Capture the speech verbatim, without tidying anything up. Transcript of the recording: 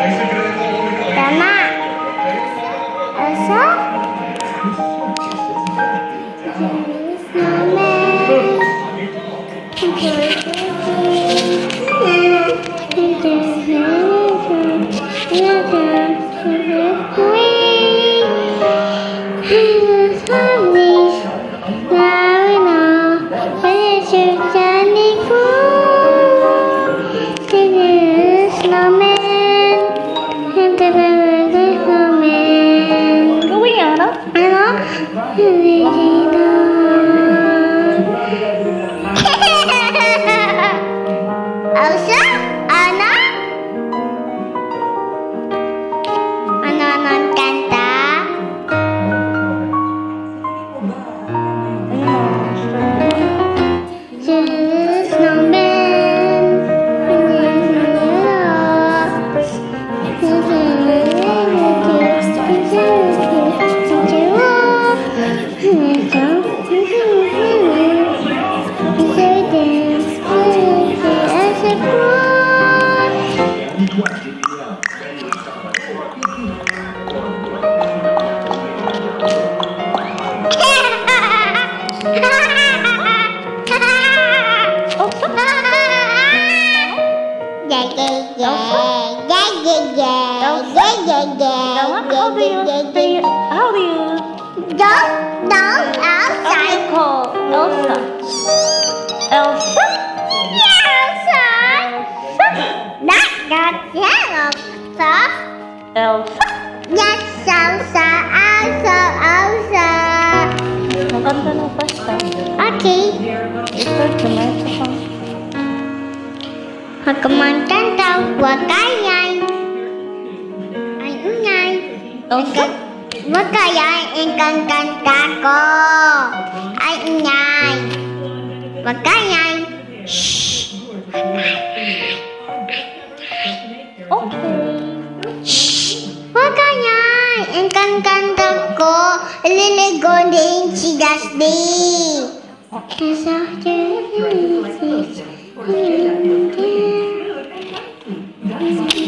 Tama. Elsa? Elsa? Ana? Ano-anong kanta? Snowman. How do you, do you, how do you? Don't, don't, Elsa. How do you call Elsa? Elsa? Elsa. Not that Elsa. Elsa? Yes, Elsa, Elsa, Elsa. Maganda na basta. Okay. Ito, tumasa pa. Magkamantan daw, wag kayay. Elsa? Wag kaya ang kanta ko. Ay, ingay. Wag kaya. Shhh. Okay. Shhh. Wag kaya ang kanta ko. Liligo din si Dusty. Okay.